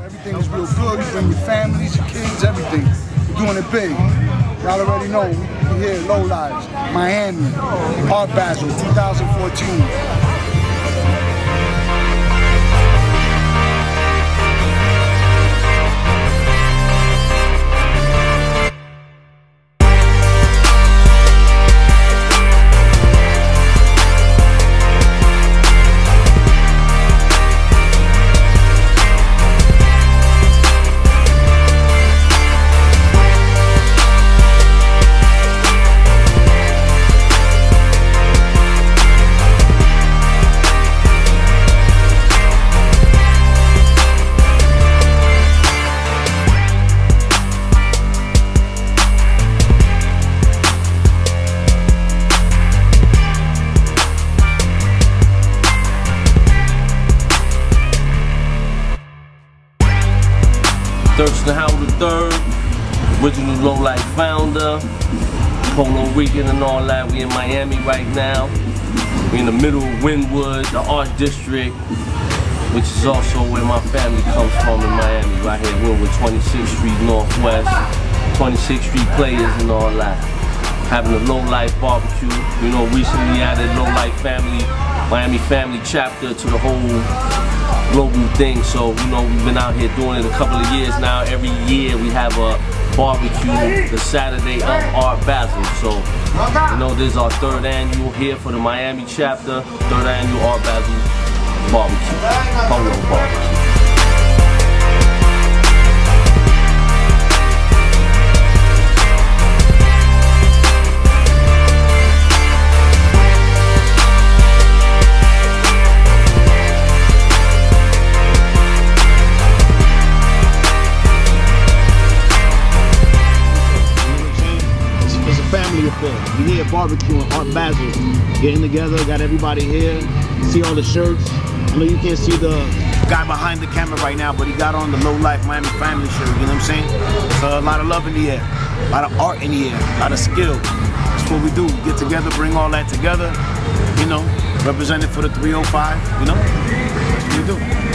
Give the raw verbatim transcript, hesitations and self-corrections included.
Everything is real good. You bring your families, your kids, everything. We're doing it big. Y'all already know. We here, LoLife, Miami, Art Basel, two thousand fourteen. Thurston Howard the third, original LoLife founder, Puerto Rican and all that. We in Miami right now. We in the middle of Wynwood, the Art District, which is also where my family comes from in Miami, right here, Wynwood, twenty-sixth Street Northwest, twenty-sixth Street Players and all that. Having a LoLife barbecue. You know, recently added LoLife family, Miami family chapter to the whole global thing. So, you know, we've been out here doing it a couple of years now. Every year we have a barbecue the Saturday of Art Basel. So, you know, this is our third annual here for the Miami chapter, third annual Art Basel barbecue, polo barbecue. Family affair. We here barbecuing, Art Basel, getting together, got everybody here. See all the shirts. I know you can't see the guy behind the camera right now, but he got on the LoLife Miami family shirt, you know what I'm saying? So a lot of love in the air, a lot of art in the air, a lot of skill. That's what we do, get together, bring all that together, you know, represented for the three oh five, you know, that's what we do.